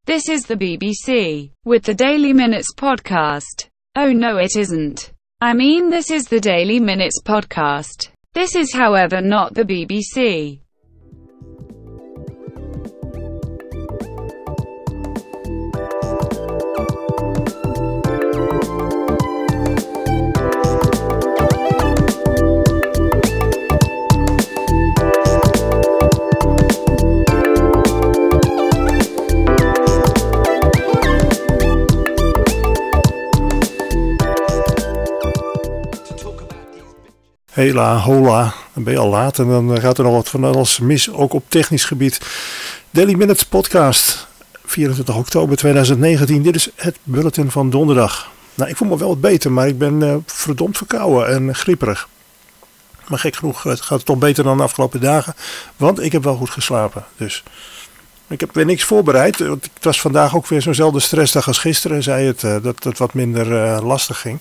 This is the BBC, with the Daily Minutes podcast. Oh no, it isn't. I mean, this is the Daily Minutes podcast. This is, however, not the BBC. Hela, hola, dan ben je al laat en dan gaat er nog wat van alles mis, ook op technisch gebied. Daily Minutes podcast, 24 oktober 2019. Dit is het bulletin van donderdag. Nou, ik voel me wel wat beter, maar ik ben verdomd verkouden en grieperig. Maar gek genoeg gaat het toch beter dan de afgelopen dagen, want ik heb wel goed geslapen. Dus ik heb weer niks voorbereid, want het was vandaag ook weer zo'nzelfde stressdag als gisteren. Zei het dat het wat minder lastig ging.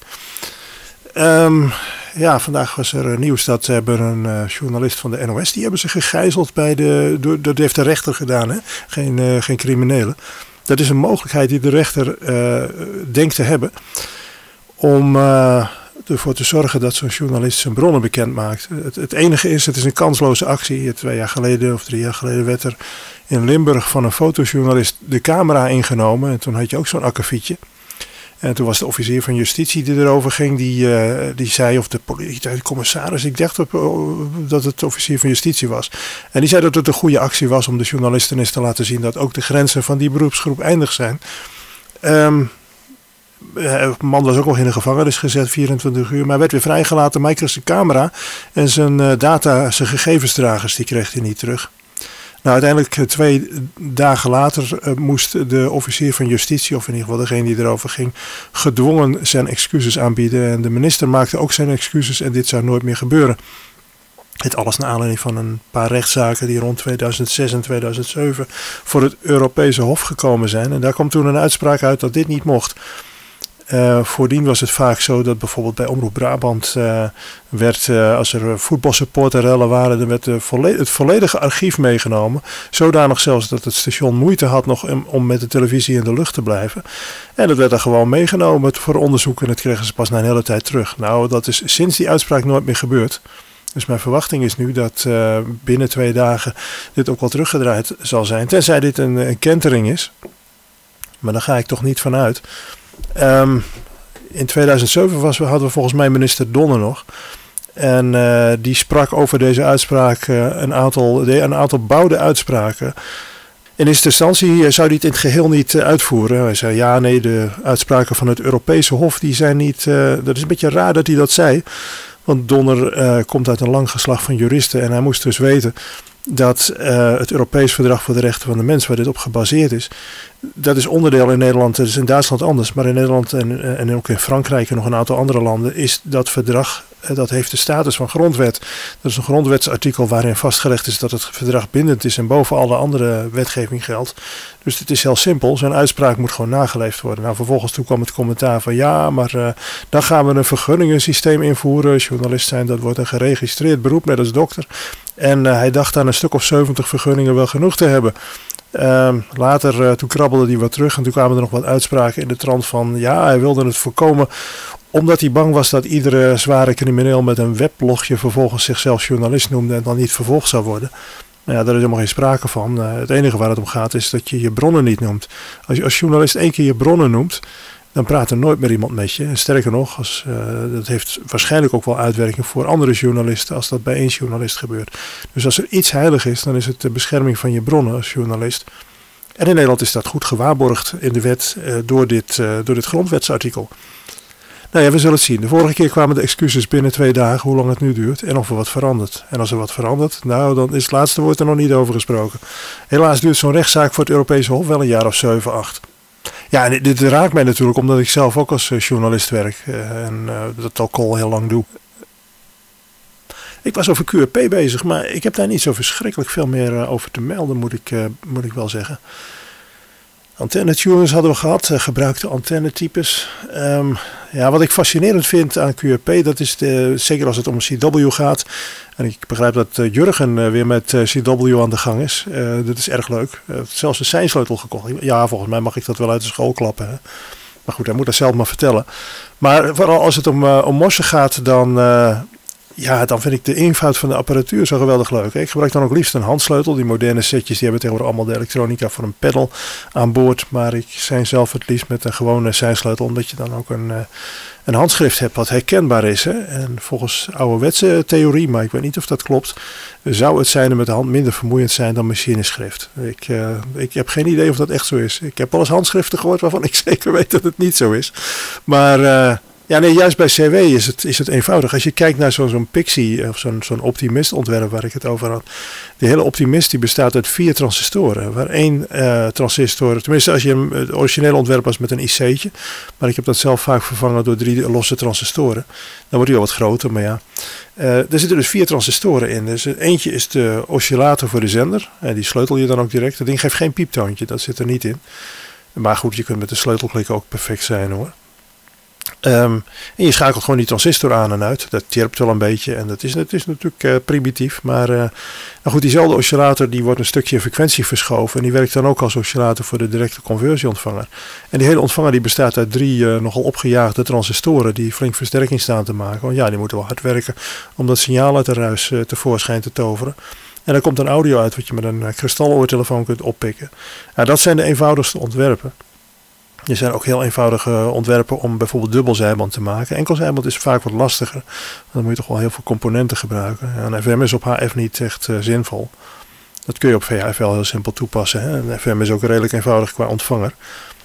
Ja, vandaag was er nieuws dat ze hebben een journalist van de NOS, die hebben ze gegijzeld dat heeft de rechter gedaan, hè? Geen criminelen. Dat is een mogelijkheid die de rechter denkt te hebben om ervoor te zorgen dat zo'n journalist zijn bronnen bekend maakt. Het enige is, het is een kansloze actie. 2 jaar geleden of 3 jaar geleden werd er in Limburg van een fotojournalist de camera ingenomen en toen had je ook zo'n akkefietje. En toen was de officier van justitie die erover ging, die zei, of de commissaris, ik dacht dat het de officier van justitie was. En die zei dat het een goede actie was om de journalisten eens te laten zien dat ook de grenzen van die beroepsgroep eindig zijn. De man was ook nog in de gevangenis gezet, 24 uur, maar werd weer vrijgelaten. Maar hij kreeg zijn camera en zijn zijn gegevensdragers, die kreeg hij niet terug. Nou, uiteindelijk 2 dagen later moest de officier van justitie, of in ieder geval degene die erover ging, gedwongen zijn excuses aanbieden. En de minister maakte ook zijn excuses en dit zou nooit meer gebeuren. Het alles naar aanleiding van een paar rechtszaken die rond 2006 en 2007 voor het Europese Hof gekomen zijn. En daar kwam toen een uitspraak uit dat dit niet mocht. Voordien was het vaak zo dat bijvoorbeeld bij Omroep Brabant als er voetbalsupporterrellen waren, dan werd het volledige archief meegenomen. Zodanig zelfs dat het station moeite had nog om met de televisie in de lucht te blijven. En dat werd dan gewoon meegenomen voor onderzoek en dat kregen ze pas na een hele tijd terug. Nou, dat is sinds die uitspraak nooit meer gebeurd. Dus mijn verwachting is nu dat binnen 2 dagen dit ook wel teruggedraaid zal zijn. Tenzij dit een kentering is. Maar daar ga ik toch niet van uit. In 2007 hadden we volgens mij minister Donner nog. En die sprak over deze uitspraak een aantal bouwde uitspraken. In eerste instantie zou hij het in het geheel niet uitvoeren. Hij zei ja, nee, de uitspraken van het Europese Hof die zijn niet. Dat is een beetje raar dat hij dat zei. Want Donner komt uit een lang geslacht van juristen en hij moest dus weten dat het Europees Verdrag voor de Rechten van de Mens, waar dit op gebaseerd is, dat is onderdeel in Nederland, dat is in Duitsland anders, maar in Nederland en ook in Frankrijk en nog een aantal andere landen is dat verdrag, dat heeft de status van grondwet. Dat is een grondwetsartikel waarin vastgelegd is dat het verdrag bindend is en boven alle andere wetgeving geldt. Dus het is heel simpel, zijn uitspraak moet gewoon nageleefd worden. Nou, vervolgens toen kwam het commentaar van ja, maar dan gaan we een vergunningensysteem invoeren. Journalist zijn, dat wordt een geregistreerd beroep, net als dokter. En hij dacht aan een stuk of 70 vergunningen wel genoeg te hebben. Later, toen krabbelde hij wat terug en toen kwamen er nog wat uitspraken in de trant van ja, hij wilde het voorkomen omdat hij bang was dat iedere zware crimineel met een weblogje vervolgens zichzelf journalist noemde en dan niet vervolgd zou worden. Nou ja, daar is helemaal geen sprake van. Het enige waar het om gaat is dat je je bronnen niet noemt. Als je als journalist 1 keer je bronnen noemt, dan praat er nooit meer iemand met je. En sterker nog, dat heeft waarschijnlijk ook wel uitwerking voor andere journalisten als dat bij 1 journalist gebeurt. Dus als er iets heilig is, dan is het de bescherming van je bronnen als journalist. En in Nederland is dat goed gewaarborgd in de wet door dit grondwetsartikel. Nou ja, we zullen het zien. De vorige keer kwamen de excuses binnen 2 dagen, hoe lang het nu duurt en of er wat verandert. En als er wat verandert, nou dan is het laatste woord er nog niet over gesproken. Helaas duurt zo'n rechtszaak voor het Europese Hof wel een jaar of 7, 8. Ja, en dit raakt mij natuurlijk omdat ik zelf ook als journalist werk en dat ook al heel lang doe. Ik was over QRP bezig, maar ik heb daar niet zo verschrikkelijk veel meer over te melden, moet ik wel zeggen. Antennetunes hadden we gehad, gebruikte antennetypes. Ja, wat ik fascinerend vind aan QRP, dat is zeker als het om CW gaat. En ik begrijp dat Jurgen weer met CW aan de gang is. Dat is erg leuk. Zelfs een seinsleutel gekocht. Ja, volgens mij mag ik dat wel uit de school klappen. Hè? Maar goed, hij moet dat zelf maar vertellen. Maar vooral als het om morsen gaat, dan vind ik de eenvoud van de apparatuur zo geweldig leuk. Ik gebruik dan ook liefst een handsleutel. Die moderne setjes die hebben tegenwoordig allemaal de elektronica voor een pedal aan boord. Maar ik sein zelf het liefst met een gewone seinsleutel, omdat je dan ook een handschrift hebt wat herkenbaar is. Hè? En volgens ouderwetse theorie, maar ik weet niet of dat klopt, zou het seinen met de hand minder vermoeiend zijn dan machineschrift. Ik heb geen idee of dat echt zo is. Ik heb wel eens handschriften gehoord waarvan ik zeker weet dat het niet zo is. Maar juist bij CW is het eenvoudig. Als je kijkt naar zo'n Pixie of zo'n Optimist ontwerp waar ik het over had. Die hele Optimist die bestaat uit 4 transistoren. Waar 1 transistor, tenminste als je het originele ontwerp was met een IC'tje. Maar ik heb dat zelf vaak vervangen door 3 losse transistoren. Dan wordt hij al wat groter, maar ja. Er zitten dus 4 transistoren in. Dus eentje is de oscillator voor de zender. En die sleutel je dan ook direct. Dat ding geeft geen pieptoontje, dat zit er niet in. Maar goed, je kunt met de sleutelklik ook perfect zijn hoor. En je schakelt gewoon die transistor aan en uit. Dat chirpt wel een beetje en dat is natuurlijk primitief. Maar goed, diezelfde oscillator die wordt een stukje in frequentie verschoven. En die werkt dan ook als oscillator voor de directe conversieontvanger. En die hele ontvanger die bestaat uit 3 nogal opgejaagde transistoren die flink versterking staan te maken. Want ja, die moeten wel hard werken om dat signaal uit de ruis tevoorschijn te toveren. En dan komt een audio uit wat je met een kristaloortelefoon kunt oppikken. Dat zijn de eenvoudigste ontwerpen. Er zijn ook heel eenvoudige ontwerpen om bijvoorbeeld dubbelzijband te maken. Enkelzijband is vaak wat lastiger. Dan moet je toch wel heel veel componenten gebruiken. En FM is op HF niet echt zinvol. Dat kun je op VHF wel heel simpel toepassen. Hè? En FM is ook redelijk eenvoudig qua ontvanger.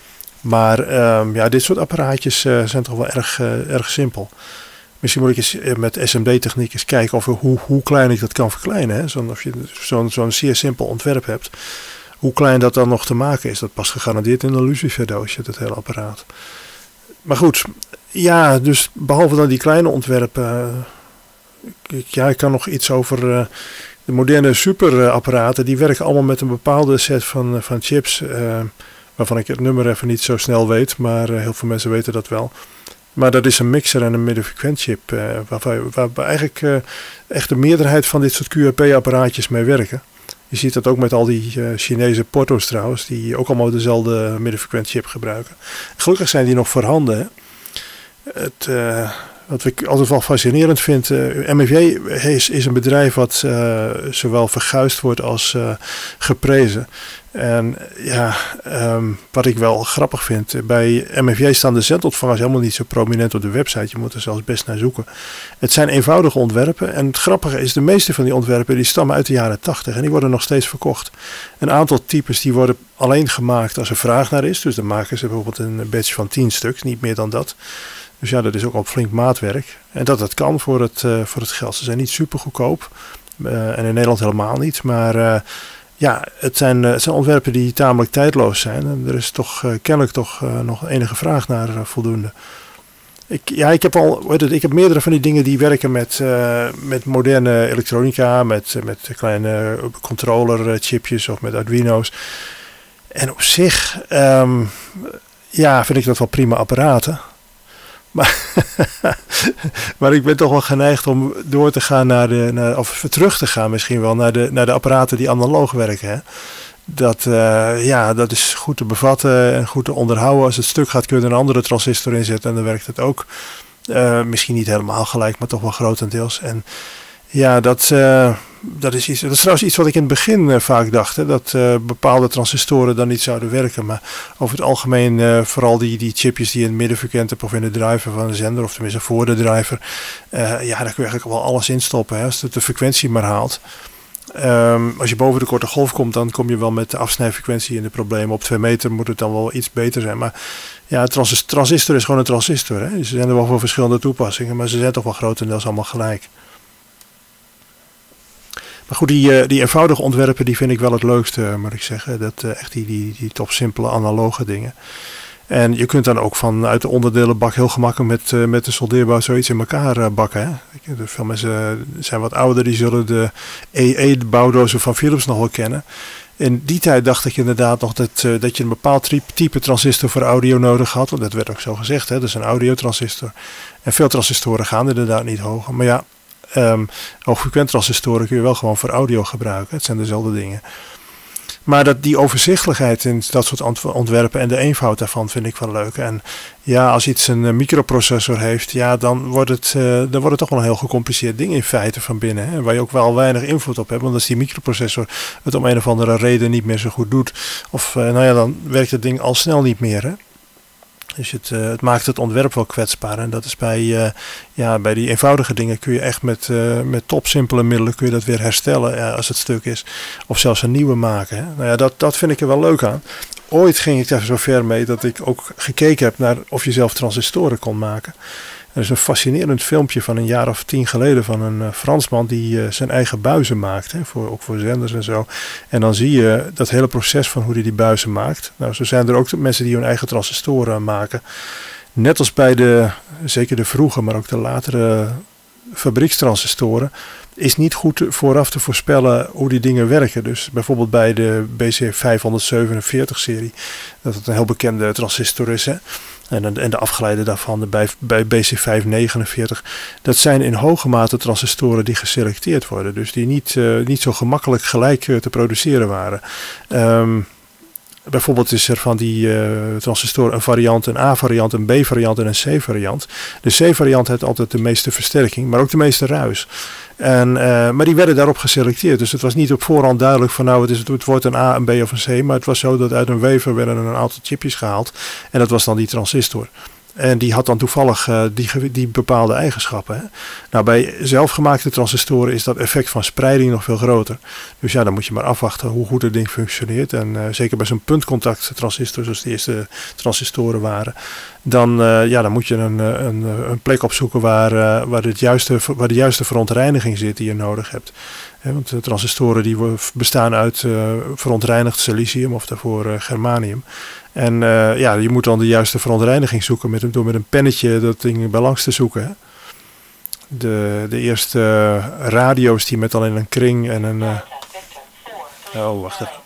Maar dit soort apparaatjes zijn toch wel erg simpel. Misschien moet ik eens met SMD-techniek eens kijken hoe klein ik dat kan verkleinen. Hè? Als je zo'n zeer simpel ontwerp hebt. Hoe klein dat dan nog te maken is, dat past gegarandeerd in een luciferdoosje, dat hele apparaat. Maar goed, ja, dus behalve dan die kleine ontwerpen, ik kan nog iets over de moderne superapparaten. Die werken allemaal met een bepaalde set van chips, waarvan ik het nummer even niet zo snel weet, maar heel veel mensen weten dat wel. Maar dat is een mixer en een middenfrequentchip, waar eigenlijk echt de meerderheid van dit soort QRP-apparaatjes mee werken. Je ziet dat ook met al die Chinese porto's trouwens, die ook allemaal dezelfde middenfrequent chip gebruiken. Gelukkig zijn die nog voorhanden. Wat ik altijd wel fascinerend vind, MEV is een bedrijf wat zowel verguisd wordt als geprezen. En wat ik wel grappig vind, bij MEV staan de zendontvangers helemaal niet zo prominent op de website. Je moet er zelfs best naar zoeken. Het zijn eenvoudige ontwerpen en het grappige is, de meeste van die ontwerpen die stammen uit de jaren 80 en die worden nog steeds verkocht. Een aantal types die worden alleen gemaakt als er vraag naar is. Dus dan maken ze bijvoorbeeld een batch van 10 stuks, niet meer dan dat. Dus ja, dat is ook al flink maatwerk. En dat kan voor het geld. Ze zijn niet super goedkoop. En in Nederland helemaal niet. Maar het zijn ontwerpen die tamelijk tijdloos zijn. En er is toch kennelijk nog enige vraag naar voldoende. Ik heb meerdere van die dingen die werken met moderne elektronica. Met kleine controller-chipjes of met Arduino's. En op zich vind ik dat wel prima apparaten. Maar ik ben toch wel geneigd om door te gaan of terug te gaan misschien wel naar de apparaten die analoog werken. Hè? Dat is goed te bevatten en goed te onderhouden. Als het stuk gaat kun je er een andere transistor in zetten en dan werkt het ook. Misschien niet helemaal gelijk, maar toch wel grotendeels. En ja, dat is trouwens iets wat ik in het begin vaak dacht. Hè, dat bepaalde transistoren dan niet zouden werken. Maar over het algemeen vooral die chipjes die in het middenfrequent hebt of in de driver van de zender. Of tenminste voor de driver. Daar kun je eigenlijk wel alles in stoppen. Hè, als het de frequentie maar haalt. Als je boven de korte golf komt, dan kom je wel met de afsnijfrequentie in de problemen. Op 2 meter moet het dan wel iets beter zijn. Maar ja, transistor is gewoon een transistor. Hè. Dus er zijn er wel voor verschillende toepassingen. Maar ze zijn toch wel grotendeels allemaal gelijk. Maar goed, die eenvoudige ontwerpen die vind ik wel het leukste, moet ik zeggen. Dat echt die top simpele analoge dingen. En je kunt dan ook vanuit de onderdelenbak heel gemakkelijk met de soldeerbouw zoiets in elkaar bakken. Hè? Veel mensen zijn wat ouder, die zullen de EE-bouwdozen van Philips nog wel kennen. In die tijd dacht ik inderdaad nog dat je een bepaald type transistor voor audio nodig had. Want dat werd ook zo gezegd, hè? Dat is een audiotransistor. En veel transistoren gaan inderdaad niet hoger. Maar ja, hoogfrequent transistoren kun je wel gewoon voor audio gebruiken. Het zijn dezelfde dingen. Maar die overzichtelijkheid in dat soort ontwerpen en de eenvoud daarvan vind ik wel leuk. En ja, als iets een microprocessor heeft, ja, dan wordt het toch wel een heel gecompliceerd ding in feite van binnen. Hè, waar je ook wel weinig invloed op hebt. Want als die microprocessor het om een of andere reden niet meer zo goed doet. Of dan werkt het ding al snel niet meer. Hè. Dus het maakt het ontwerp wel kwetsbaar. En dat is bij die eenvoudige dingen kun je echt met topsimpele middelen kun je dat weer herstellen als het stuk is. Of zelfs een nieuwe maken. Hè. Nou ja, dat vind ik er wel leuk aan. Ooit ging ik daar zo ver mee dat ik ook gekeken heb naar of je zelf transistoren kon maken. Er is een fascinerend filmpje van een jaar of 10 geleden van een Fransman die zijn eigen buizen maakt. Hè, ook voor zenders en zo. En dan zie je dat hele proces van hoe hij die buizen maakt. Nou, zo zijn er ook mensen die hun eigen transistoren maken. Net als bij zeker de vroege, maar ook de latere fabriekstransistoren, is niet goed vooraf te voorspellen hoe die dingen werken. Dus bijvoorbeeld bij de BC547-serie, dat het een heel bekende transistor is, hè. En de afgeleide daarvan bij BC549. Dat zijn in hoge mate transistoren die geselecteerd worden. Dus die niet zo gemakkelijk gelijk te produceren waren. Bijvoorbeeld is er van die transistoren een variant, een A-variant, een B-variant en een C-variant. De C-variant heeft altijd de meeste versterking, maar ook de meeste ruis. Maar die werden daarop geselecteerd. Dus het was niet op voorhand duidelijk van het wordt een A, een B of een C. Maar het was zo dat uit een wafer werden een aantal chipjes gehaald. En dat was dan die transistor. En die had dan toevallig die bepaalde eigenschappen. Hè. Nou, bij zelfgemaakte transistoren is dat effect van spreiding nog veel groter. Dus ja, dan moet je maar afwachten hoe goed het ding functioneert. En zeker bij zo'n puntcontact transistor, zoals de eerste transistoren waren. Dan moet je een plek opzoeken waar de juiste verontreiniging zit die je nodig hebt. Want de transistoren die bestaan uit verontreinigd silicium of daarvoor germanium. En je moet dan de juiste verontreiniging zoeken door met een pennetje dat ding bij langs te zoeken. Hè. De eerste radio's die met alleen een kring en een... wacht even.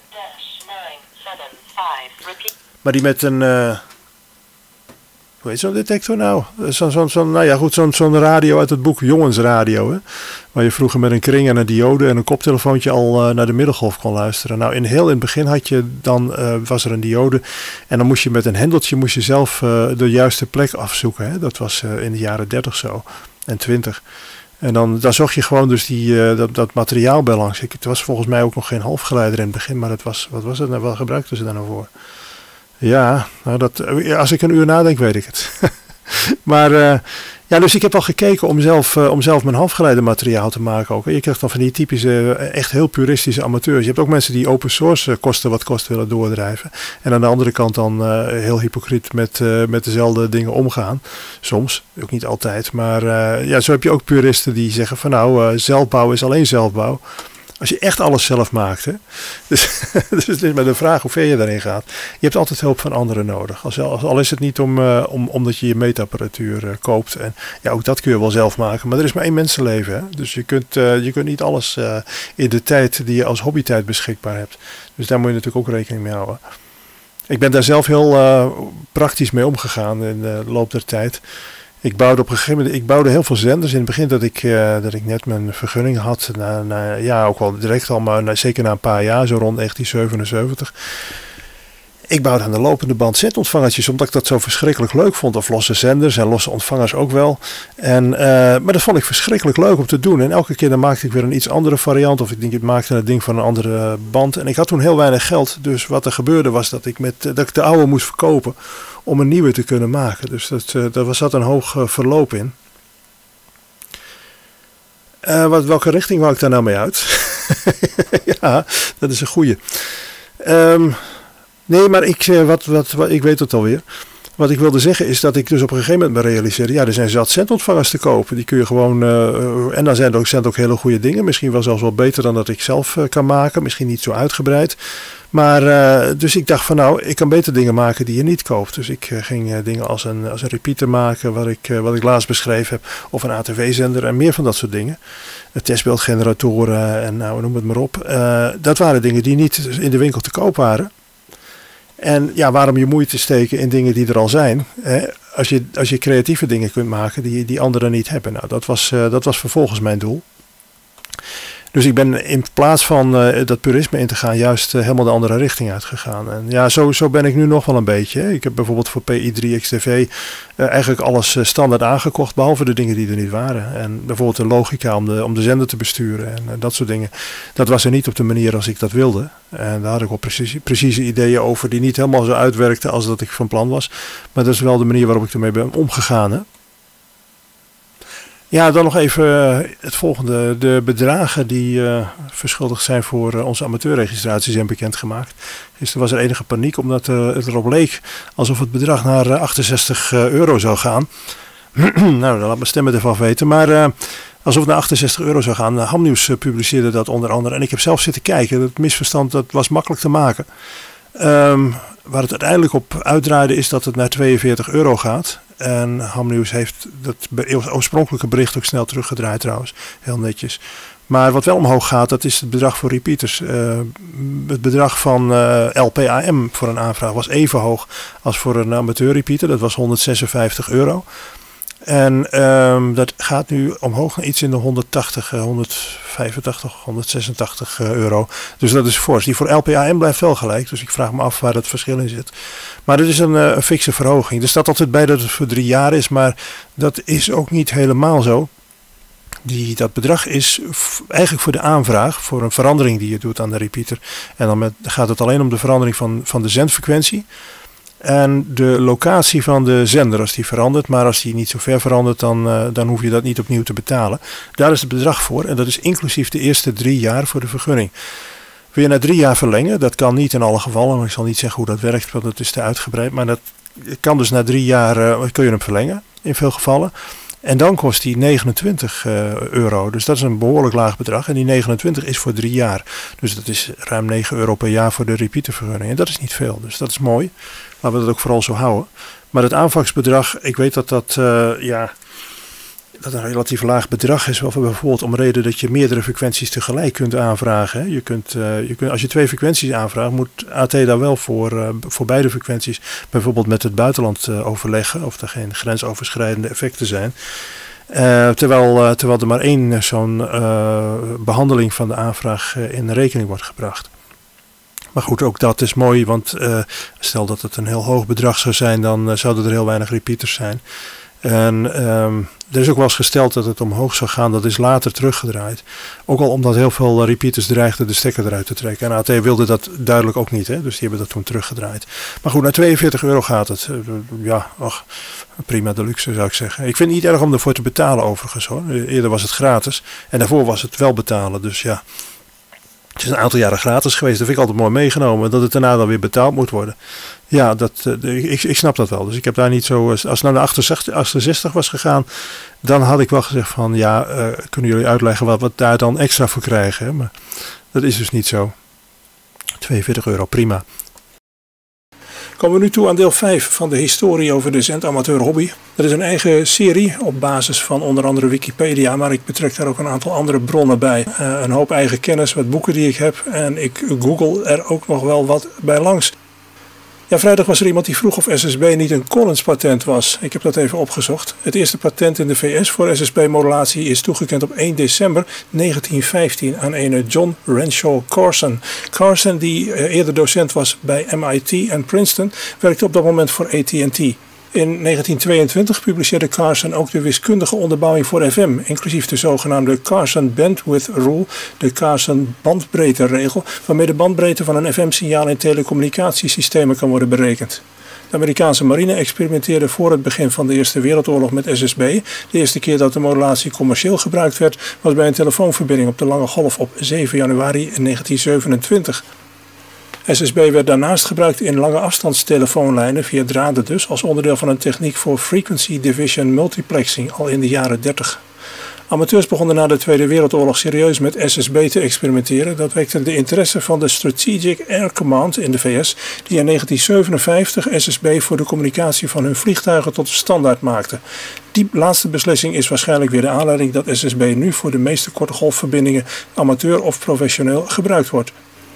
Maar die met een... hoe heet zo'n detector nou? Zo'n radio uit het boek Jongensradio. Hè? Waar je vroeger met een kring en een diode en een koptelefoontje al naar de middengolf kon luisteren. Nou, in het begin was er een diode. En dan moest je met een hendeltje zelf de juiste plek afzoeken. Hè? Dat was in de jaren 30 zo. En 20. En dan zocht je gewoon dus dat materiaal bij langs. Het was volgens mij ook nog geen halfgeleider in het begin. Maar wat was het nou? Wat gebruikten ze daar nou voor? Ja, als ik een uur nadenk, weet ik het. Maar dus ik heb al gekeken om zelf mijn halfgeleidermateriaal te maken ook. Je krijgt dan van die typische, echt heel puristische amateurs. Je hebt ook mensen die open source kosten wat kost willen doordrijven. En aan de andere kant dan heel hypocriet met dezelfde dingen omgaan. Soms, ook niet altijd. Maar zo heb je ook puristen die zeggen van zelfbouw is alleen zelfbouw. Als je echt alles zelf maakt. Hè? Dus het is maar de vraag hoe ver je daarin gaat. Je hebt altijd hulp van anderen nodig. Al is het niet omdat je meetapparatuur koopt. En ja, ook dat kun je wel zelf maken. Maar er is maar 1 mensenleven. Hè? Dus je kunt niet alles in de tijd die je als hobbytijd beschikbaar hebt. Dus daar moet je natuurlijk ook rekening mee houden. Ik ben daar zelf heel praktisch mee omgegaan in de loop der tijd. Ik bouwde op een gegeven moment heel veel zenders. In het begin dat ik net mijn vergunning had. Ook wel direct al, maar zeker na een paar jaar, zo rond 1977. Ik bouwde aan de lopende band zendontvangertjes, omdat ik dat zo verschrikkelijk leuk vond. Of losse zenders en losse ontvangers ook wel. Maar dat vond ik verschrikkelijk leuk om te doen. En elke keer dan maakte ik weer een iets andere variant. Of ik maakte het ding van een andere band. En ik had toen heel weinig geld. Dus wat er gebeurde was dat ik de oude moest verkopen om een nieuwe te kunnen maken. Dus daar zat een hoog verloop in. Welke richting wou ik daar nou mee uit? Ja, dat is een goeie. Nee, maar ik weet het alweer. Wat ik wilde zeggen is dat ik dus op een gegeven moment me realiseerde, er zijn zat zendontvangers te kopen. Die kun je gewoon, en dan zijn het ook hele goede dingen. Misschien wel zelfs wel beter dan dat ik zelf kan maken. Misschien niet zo uitgebreid. Maar dus ik dacht van nou, ik kan beter dingen maken die je niet koopt. Dus ik ging dingen als een repeater maken, wat ik laatst beschreven heb. Of een ATV-zender en meer van dat soort dingen. Testbeeldgeneratoren en nou, noem het maar op. Dat waren dingen die niet in de winkel te koop waren. En ja, waarom je moeite steken in dingen die er al zijn? Hè? Als je creatieve dingen kunt maken die anderen niet hebben. Nou, dat was vervolgens mijn doel. Dus ik ben in plaats van dat purisme in te gaan, juist helemaal de andere richting uitgegaan. En ja, zo ben ik nu nog wel een beetje. Hè. Ik heb bijvoorbeeld voor PI3XTV eigenlijk alles standaard aangekocht, behalve de dingen die er niet waren. En bijvoorbeeld de logica om de zender te besturen en dat soort dingen. Dat was er niet op de manier als ik dat wilde. En daar had ik wel precieze ideeën over die niet helemaal zo uitwerkten als dat ik van plan was. Maar dat is wel de manier waarop ik ermee ben omgegaan. Hè. Ja, dan nog even het volgende. De bedragen die verschuldigd zijn voor onze amateurregistratie zijn bekendgemaakt. Gisteren was er enige paniek omdat het erop leek alsof het bedrag naar 68 euro zou gaan. Nou, dan laat mijn stem het even afweten. Maar alsof het naar 68 euro zou gaan. Hamnieuws publiceerde dat onder andere. En ik heb zelf zitten kijken. Het misverstand dat was makkelijk te maken. Waar het uiteindelijk op uitdraaide is dat het naar 42 euro gaat. En Hamnieuws heeft dat oorspronkelijke bericht ook snel teruggedraaid trouwens. Heel netjes. Maar wat wel omhoog gaat, dat is het bedrag voor repeaters. Het bedrag van LPAM voor een aanvraag was even hoog als voor een amateur repeater. Dat was 156 euro. En dat gaat nu omhoog naar iets in de 180, 185, 186 euro. Dus dat is fors. Die voor LPAM blijft wel gelijk. Dus ik vraag me af waar het verschil in zit. Maar dat is een fikse verhoging. Er staat altijd bij dat het voor 3 jaar is. Maar dat is ook niet helemaal zo. Dat bedrag is eigenlijk voor de aanvraag. Voor een verandering die je doet aan de repeater. En dan gaat het alleen om de verandering van de zendfrequentie. En de locatie van de zender als die verandert. Maar als die niet zo ver verandert, dan hoef je dat niet opnieuw te betalen. Daar is het bedrag voor. En dat is inclusief de eerste 3 jaar voor de vergunning. Wil je na 3 jaar verlengen? Dat kan niet in alle gevallen. Maar ik zal niet zeggen hoe dat werkt, want dat is te uitgebreid. Maar dat kan dus na 3 jaar kun je hem verlengen. In veel gevallen. En dan kost die 29 euro. Dus dat is een behoorlijk laag bedrag. En die 29 is voor 3 jaar. Dus dat is ruim 9 euro per jaar voor de repeatervergunning. En dat is niet veel. Dus dat is mooi. Laten we dat ook vooral zo houden. Maar het aanvangsbedrag, ik weet dat een relatief laag bedrag is. Wel bijvoorbeeld om reden dat je meerdere frequenties tegelijk kunt aanvragen. Je kunt, als je 2 frequenties aanvraagt, moet AT daar wel voor beide frequenties bijvoorbeeld met het buitenland overleggen. Of er geen grensoverschrijdende effecten zijn. Terwijl er maar 1 zo'n behandeling van de aanvraag in rekening wordt gebracht. Maar goed, ook dat is mooi, want stel dat het een heel hoog bedrag zou zijn, dan zouden er heel weinig repeaters zijn. En er is ook wel eens gesteld dat het omhoog zou gaan, dat is later teruggedraaid. Ook al omdat heel veel repeaters dreigden de stekker eruit te trekken. En AT wilde dat duidelijk ook niet, hè? Dus die hebben dat toen teruggedraaid. Maar goed, naar 42 euro gaat het. Prima deluxe zou ik zeggen. Ik vind het niet erg om ervoor te betalen overigens hoor. Eerder was het gratis en daarvoor was het wel betalen, dus ja. Het is een aantal jaren gratis geweest. Dat vind ik altijd mooi meegenomen. Dat het daarna dan weer betaald moet worden. Ja, ik snap dat wel. Dus ik heb daar niet zo... Als het nou naar 68 was gegaan, dan had ik wel gezegd van... Ja, kunnen jullie uitleggen wat we daar dan extra voor krijgen? Hè? Maar dat is dus niet zo. 42 euro, prima. Komen we nu toe aan deel 5 van de historie over de zendamateur hobby. Dat is een eigen serie op basis van onder andere Wikipedia, maar ik betrek daar ook een aantal andere bronnen bij. Een hoop eigen kennis, wat boeken die ik heb en ik google er ook nog wel wat bij langs. Ja, vrijdag was er iemand die vroeg of SSB niet een Collins patent was. Ik heb dat even opgezocht. Het eerste patent in de VS voor SSB-modulatie is toegekend op 1 december 1915 aan ene John Renshaw Carson. Carson, die eerder docent was bij MIT en Princeton, werkte op dat moment voor AT&T. In 1922 publiceerde Carson ook de wiskundige onderbouwing voor FM, inclusief de zogenaamde Carson Bandwidth Rule, de Carson bandbreedteregel, waarmee de bandbreedte van een FM-signaal in telecommunicatiesystemen kan worden berekend. De Amerikaanse marine experimenteerde voor het begin van de Eerste Wereldoorlog met SSB. De eerste keer dat de modulatie commercieel gebruikt werd, was bij een telefoonverbinding op de Lange Golf op 7 januari 1927. SSB werd daarnaast gebruikt in lange afstandstelefoonlijnen via draden dus als onderdeel van een techniek voor frequency division multiplexing al in de jaren 30. Amateurs begonnen na de Tweede Wereldoorlog serieus met SSB te experimenteren. Dat wekte de interesse van de Strategic Air Command in de VS, die in 1957 SSB voor de communicatie van hun vliegtuigen tot standaard maakte. Die laatste beslissing is waarschijnlijk weer de aanleiding dat SSB nu voor de meeste korte golfverbindingen amateur of professioneel gebruikt wordt.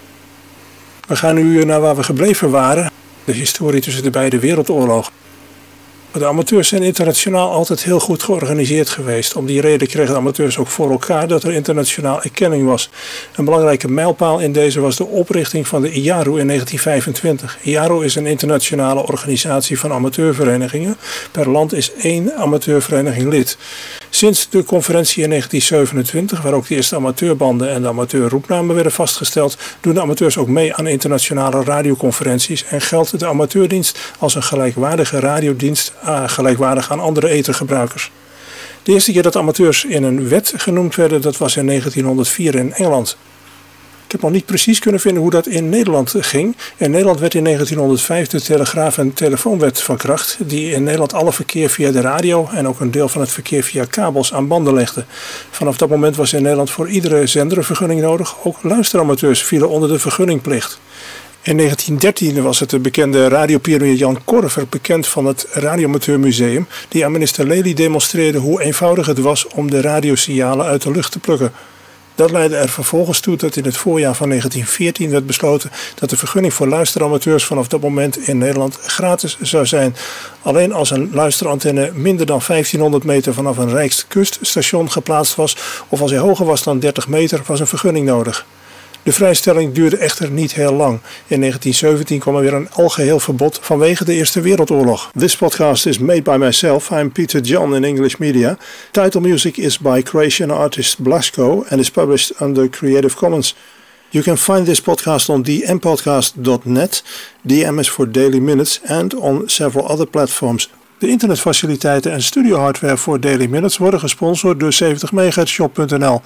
We gaan nu naar waar we gebleven waren, de historie tussen de beide wereldoorlogen. De amateurs zijn internationaal altijd heel goed georganiseerd geweest. Om die reden kregen de amateurs ook voor elkaar dat er internationaal erkenning was. Een belangrijke mijlpaal in deze was de oprichting van de IARU in 1925. IARU is een internationale organisatie van amateurverenigingen. Per land is 1 amateurvereniging lid. Sinds de conferentie in 1927, waar ook de eerste amateurbanden en de amateurroepnamen werden vastgesteld, doen de amateurs ook mee aan internationale radioconferenties en geldt de amateurdienst als een gelijkwaardige radiodienst, gelijkwaardig aan andere ethergebruikers. De eerste keer dat amateurs in een wet genoemd werden, dat was in 1904 in Engeland. Ik heb nog niet precies kunnen vinden hoe dat in Nederland ging. In Nederland werd in 1905 de telegraaf- en telefoonwet van kracht, die in Nederland alle verkeer via de radio en ook een deel van het verkeer via kabels aan banden legde. Vanaf dat moment was in Nederland voor iedere zender een vergunning nodig. Ook luisteramateurs vielen onder de vergunningplicht. In 1913 was het de bekende radiopionier Jan Korver, bekend van het Radioamateurmuseum, die aan minister Lely demonstreerde hoe eenvoudig het was om de radiosignalen uit de lucht te plukken. Dat leidde er vervolgens toe dat in het voorjaar van 1914 werd besloten dat de vergunning voor luisteramateurs vanaf dat moment in Nederland gratis zou zijn. Alleen als een luisterantenne minder dan 1500 meter vanaf een Rijkskuststation geplaatst was of als hij hoger was dan 30 meter was een vergunning nodig. De vrijstelling duurde echter niet heel lang. In 1917 kwam er weer een algeheel verbod vanwege de Eerste Wereldoorlog. This podcast is made by myself. I'm Peter John in English Media. Title music is by Croatian artist Blasko and is published under Creative Commons. You can find this podcast on dmpodcast.net, DM is for Daily Minutes, and on several other platforms. De internetfaciliteiten en studiohardware voor Daily Minutes worden gesponsord door 70mhzshop.nl,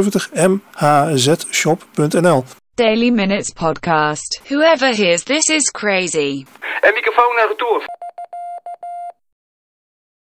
70mhzshop.nl. Daily Minutes Podcast. Whoever hears this is crazy. En microfoon naar retour.